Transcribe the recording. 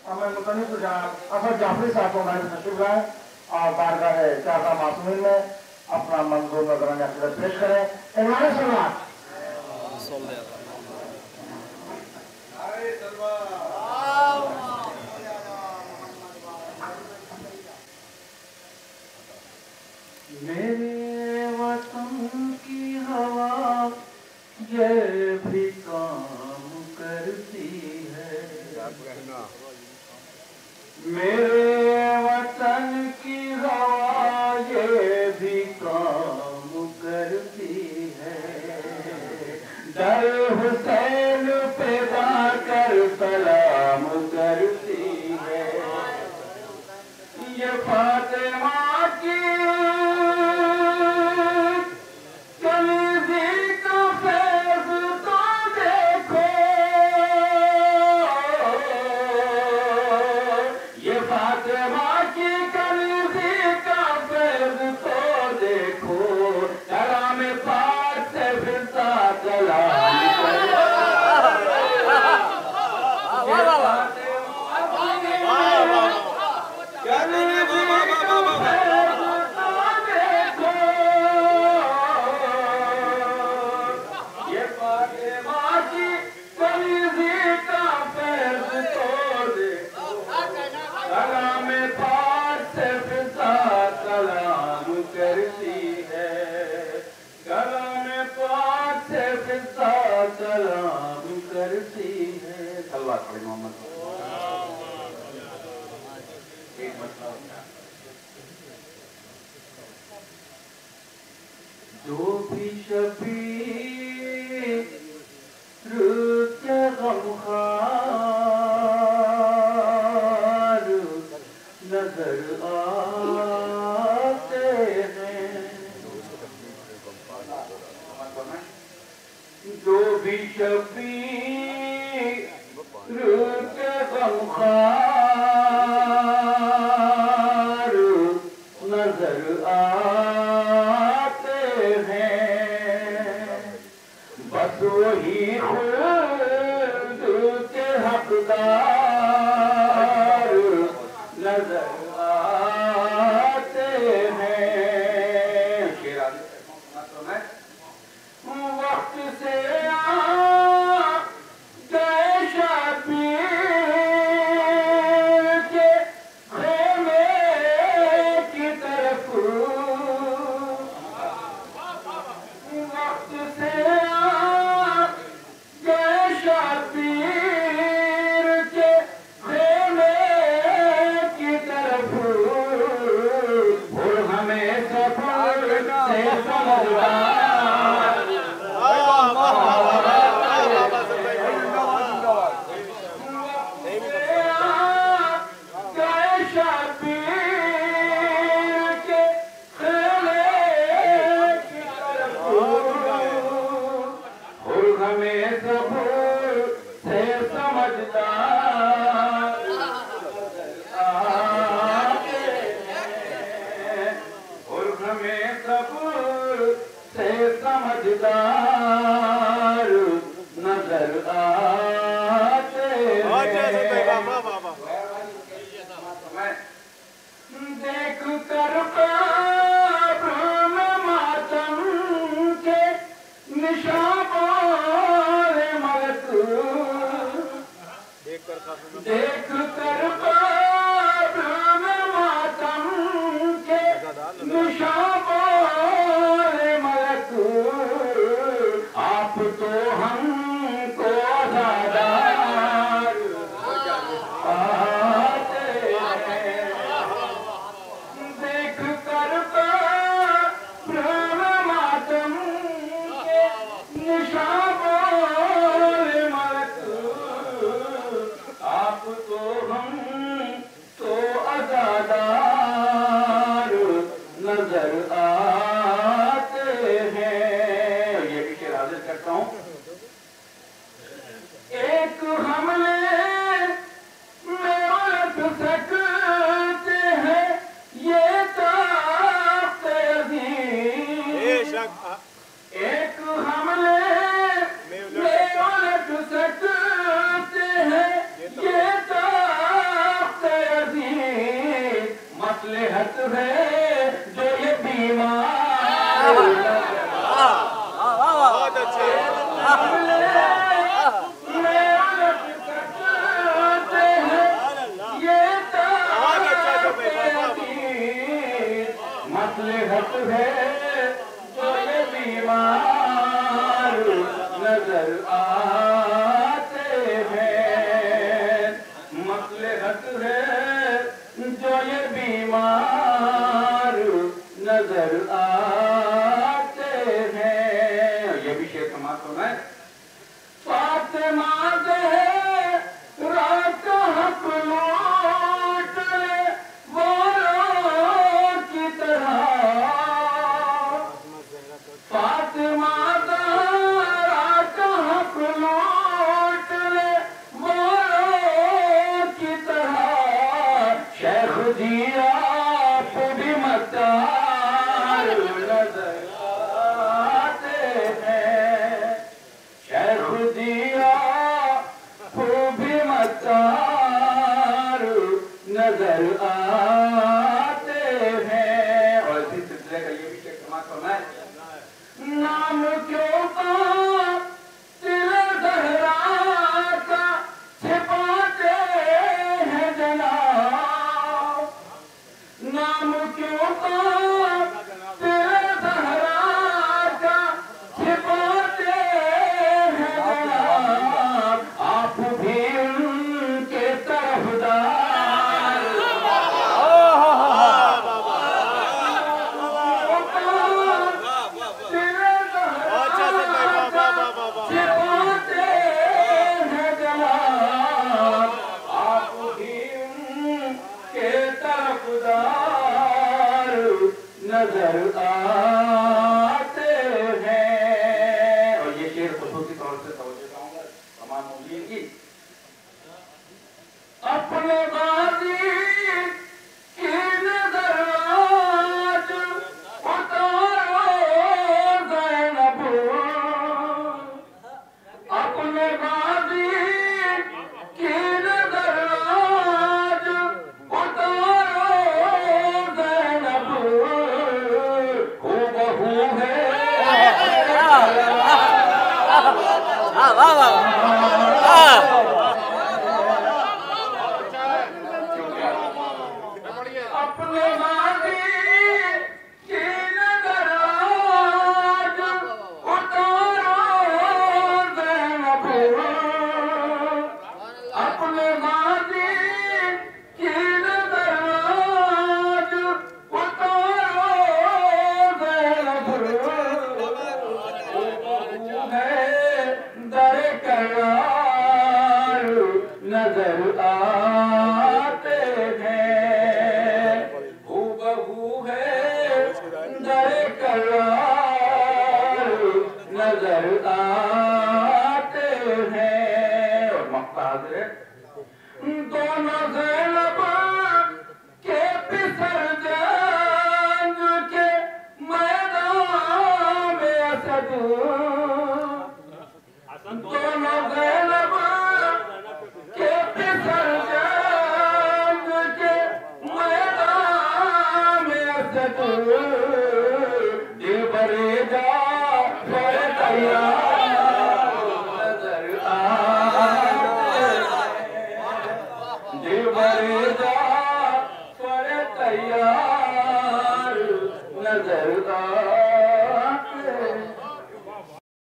हमें मुतनी तो असद जाफरी साहब को हमारे तशरीफ लाए और बारगाह चाहता मासूमीन में अपना मंजूर नजराना अकीदत पेश करें। इमाम सलमान मेरे वतन की हवा ये भी काम करती है, मेरे वतन की हवा ये भी काम करती है, दर हुसैन पे जाकर सलाम करती है, ये फातिमा की कलीज़ी का फैज़ तो देखो, ये फातिमा की कलीज़ी का फैज़ तो देखो, कलाम पाक से फिरता कलाम सलाम करती है। अल्लाह के मोहम्मद एक मसला होता है, जो भी शबीर के गमखार नजर आते हैं, जो भी शबीर के गमखार नजर आते हैं, बस वही खुद के हकदार नजर आते हैं। वक्त से समझदार नजर आते हैं, देख कर मातम के निशान मलक, देख कर मातम के निशान आप तो हमको आज़ादार आते हैं, देख कर मातम के निशान मलक, आप तो हम मसलहत है जो ये बीमार नजर आते हैं। ये भी शेर समाज होना है। फातिमा ज़हरा का हक लूट ले वालों की तरह, फातिमा ज़हरा का हक लूट ले वालों की तरह। शेख जी आप भी मत्तार नजर आते हैं। शेख जी आप भी मत्तार नजर आते हैं। और इसी सिलसिले का ये भी शेख समाज करना है। नाम क्यों का दिल ज़हरा का छिपाते हैं जनाब, नाम क्यों का दिल ज़हरा का छिपाते हैं जनाब। आप भी उनके तरफदार, छिपाते हैं जनाब। आप भी उनके तरफदार नजर आते हैं। और ये शेर खुसूसी तौर से तवज्जो चाहूंगा तमाम मुस्लिम की। अपने गाजी की नजर आज उतारो ज़ैनब, अपने गाजी की नजर आज उतारो ज़ैनब। हूबहू है अपने गाजी की नजर आज उतारो ज़ैनब, अपने गाजी की नजर आज उतारो ज़ैनब। हूबहू है दर करार नजर आते हैं। हूबहू है दर करार नजर आते हैं। और मक़सद है दोनों ज़ैनब के पिसर जंग के मैदान में असद, दोनों ज़ैनब के पिसर जंग के मैदान में असद। दिल बरे जा पर तैयार नजर आते हैं। दिल बरे जा पर तैयार नजर